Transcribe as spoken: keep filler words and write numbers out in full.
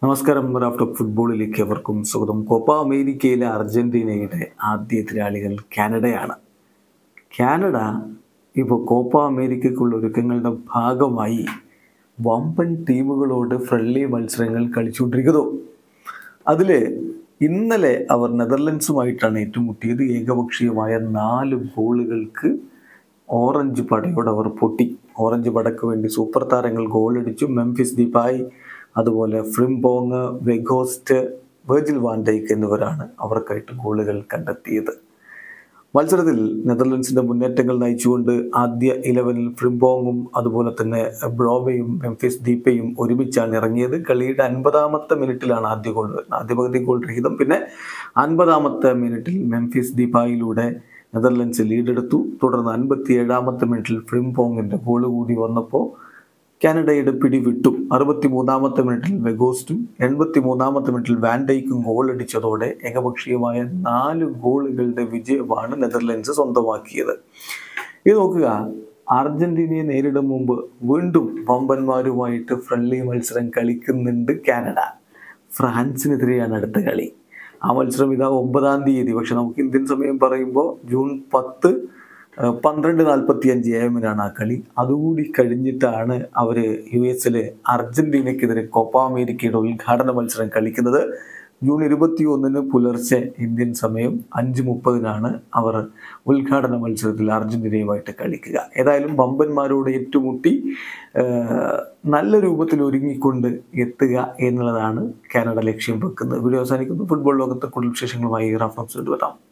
നമസ്കാരം. Raft of ഫുട്ബോളിലേക്ക് അവർക്കും സ്വാഗതം. കോപ്പ അമേരിക്കയിലെ അർജന്റീനയുടെ ആദ്യ എതിരാളികൾ കാനഡയാണ്. കാനഡ ഇപ്പോൾ കോപ്പ അമേരിക്കയ്ക്കുള്ള ഒരുക്കങ്ങളുടെ ഭാഗമായി വമ്പൻ ടീമുകളോട് ഫ്രണ്ട്ലി മത്സരങ്ങൾ കളിച്ചുകൊണ്ടിരിക്കുന്നു. അതിൽ ഇന്നലെ അവർ നെതർലൻഡ്സുമായിട്ടാണ് ഏറ്റുമുട്ടിയത്. ഏകപക്ഷീയമായ നാല് ഗോളുകൾക്ക് ഓറഞ്ച് പടയോട് അവർ പൊട്ടി. ഓറഞ്ച് പടയ്ക്ക് വേണ്ടി സൂപ്പർ താരങ്ങൾ ഗോളടിച്ചു. മെംഫിസ് ഡിപായ്, അതുപോലെ Frimpong, Weghorst, Virgil van Dijk എന്നിവരാണ് അവർക്കായിട്ട് ഗോളുകൾ കണ്ടെത്തിയത്. മത്സരത്തിൽ നെതർലൻഡ്സിൻ്റെ മുന്നേറ്റങ്ങൾ നയിച്ചുകൊണ്ട് ആദ്യ ഇലവനിൽ ഫ്രിംപോങ്ങും അതുപോലെ തന്നെ ബ്രോവയും മെംഫിസ് ദീപ്പയും ഒരുമിച്ചാണ് ഇറങ്ങിയത്. കളിയുടെ അൻപതാമത്തെ മിനിറ്റിലാണ് ആദ്യ ഗോൾ വരുന്നത്. ആദ്യ പകുതി ഗോൾ രഹിതം. പിന്നെ അൻപതാമത്തെ മിനിറ്റിൽ മെംഫിസ് ദീപ്പായിലൂടെ നെതർലൻഡ്സ് ലീഡെടുത്തു. തുടർന്ന് അൻപത്തി ഏഴാമത്തെ മിനിറ്റിൽ ഫ്രിംപോങ്ങിൻ്റെ ഗോൾ കൂടി വന്നപ്പോൾ കാനഡയുടെ പിടിവിട്ടു. അറുപത്തി മൂന്നാമത്തെ മിനിറ്റിൽ വെഗോസ്റ്റും എൺപത്തി മൂന്നാമത്തെ മിനിറ്റിൽ വാൻ ഡൈക്കും ഗോളടിച്ചതോടെ ഏകപക്ഷീയമായ നാല് ഗോളുകളുടെ വിജയമാണ് നെതർലൻഡ്സ് സ്വന്തമാക്കിയത്. ഇത് നോക്കുക, അർജന്റീനയെ നേരിടും മുമ്പ് വീണ്ടും വമ്പന്മാരുമായിട്ട് ഫ്രണ്ട്ലി മത്സരം കളിക്കുന്നുണ്ട് കാനഡ. ഫ്രാൻസിനെതിരെയാണ് അടുത്ത കളി. ആ മത്സരം ഇതാ ഒമ്പതാം തീയതി. പക്ഷെ നമുക്ക് ഇന്ത്യൻ സമയം പറയുമ്പോൾ ജൂൺ പത്ത് പന്ത്രണ്ട് നാൽപ്പത്തി അഞ്ച് എ എമ്മിനാണ് ആ കളി. അതുകൂടി കഴിഞ്ഞിട്ടാണ് അവർ യു എസിൽ അർജന്റീനയ്ക്കെതിരെ കോപ്പ അമേരിക്കയുടെ ഉദ്ഘാടന മത്സരം കളിക്കുന്നത്. ജൂൺ ഇരുപത്തി ഒന്നിന് പുലർച്ചെ ഇന്ത്യൻ സമയം അഞ്ച് മുപ്പതിനാണ് അവർ ഉദ്ഘാടന മത്സരത്തിൽ അർജന്റീനയുമായിട്ട് കളിക്കുക. ഏതായാലും വമ്പന്മാരോട് ഏറ്റുമുട്ടി നല്ല രൂപത്തിൽ ഒരുങ്ങിക്കൊണ്ട് എത്തുക എന്നുള്ളതാണ് കാനഡ ലക്ഷ്യം വെക്കുന്നത്. വീഡിയോ അവസാനിക്കുന്നു. ഫുട്ബോൾ ലോകത്തെ കൂടുതൽ വിശേഷങ്ങളുമായി റാഫ്റ്റ് ഓഫ് വരാം.